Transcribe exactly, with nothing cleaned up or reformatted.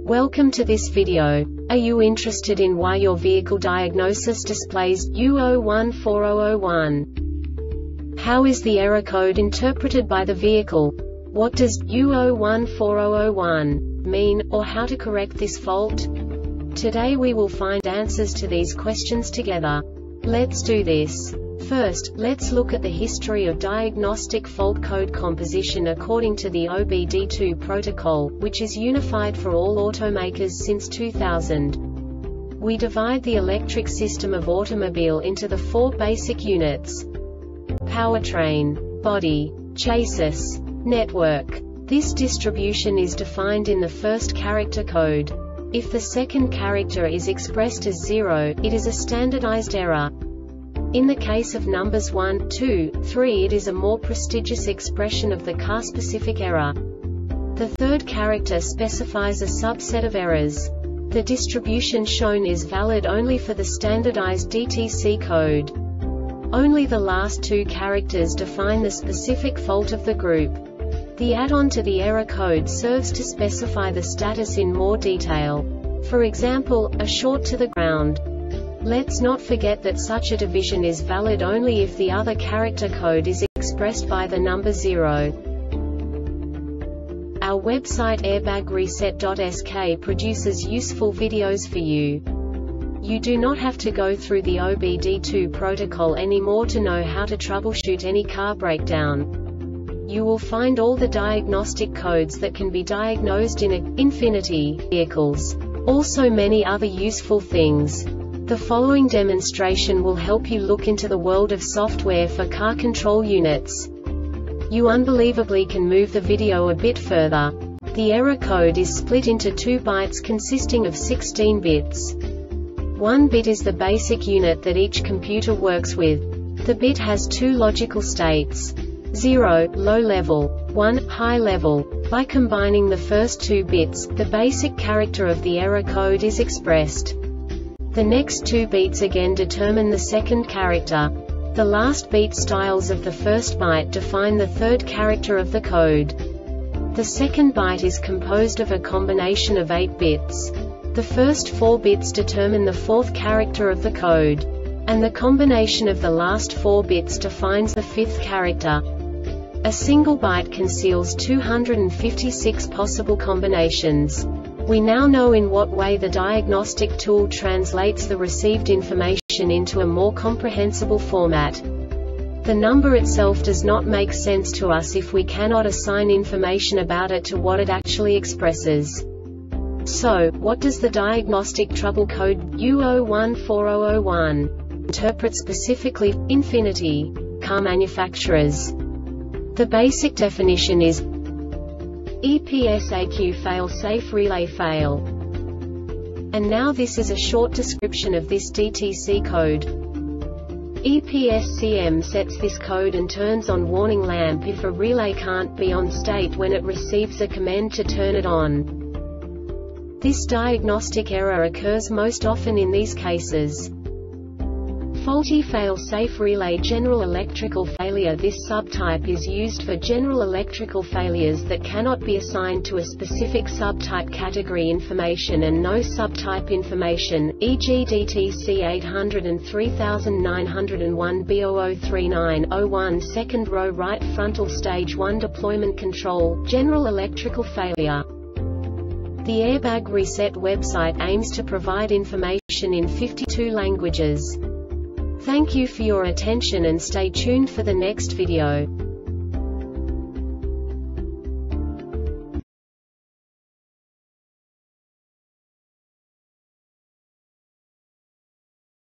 Welcome to this video. Are you interested in why your vehicle diagnosis displays U zero one four zero zero one? How is the error code interpreted by the vehicle? What does U zero one four zero zero one mean, or how to correct this fault? Today we will find answers to these questions together. Let's do this. First, let's look at the history of diagnostic fault code composition according to the O B D two protocol, which is unified for all automakers since two thousand. We divide the electric system of automobile into the four basic units: powertrain, body, chassis, network. This distribution is defined in the first character code. If the second character is expressed as zero, it is a standardized error. In the case of numbers one, two, three, it is a more prestigious expression of the car-specific error. The third character specifies a subset of errors. The distribution shown is valid only for the standardized D T C code. Only the last two characters define the specific fault of the group. The add-on to the error code serves to specify the status in more detail. For example, a short to the ground. Let's not forget that such a division is valid only if the other character code is expressed by the number zero. Our website airbag reset dot S K produces useful videos for you. You do not have to go through the O B D two protocol anymore to know how to troubleshoot any car breakdown. You will find all the diagnostic codes that can be diagnosed in a Infiniti vehicles. Also many other useful things. The following demonstration will help you look into the world of software for car control units. You unbelievably can move the video a bit further. The error code is split into two bytes consisting of sixteen bits. One bit is the basic unit that each computer works with. The bit has two logical states: zero, low level, one, high level. By combining the first two bits, the basic character of the error code is expressed. The next two beats again determine the second character. The last beat styles of the first byte define the third character of the code. The second byte is composed of a combination of eight bits. The first four bits determine the fourth character of the code. And the combination of the last four bits defines the fifth character. A single byte conceals two hundred fifty-six possible combinations. We now know in what way the diagnostic tool translates the received information into a more comprehensible format. The number itself does not make sense to us if we cannot assign information about it to what it actually expresses. So, what does the diagnostic trouble code U zero one four zero zero one interpret specifically for Infiniti car manufacturers? The basic definition is E P S A Q fail-safe relay fail. And now this is a short description of this D T C code. E P S C M sets this code and turns on warning lamp if a relay can't be on state when it receives a command to turn it on. This diagnostic error occurs most often in these cases: faulty fail-safe relay general electrical failure. This subtype is used for general electrical failures that cannot be assigned to a specific subtype category information and no subtype information, for example D T C eight oh three nine oh one B zero zero three nine zero one second row right frontal stage one deployment control, general electrical failure. The Airbag Reset website aims to provide information in fifty-two languages. Thank you for your attention and stay tuned for the next video.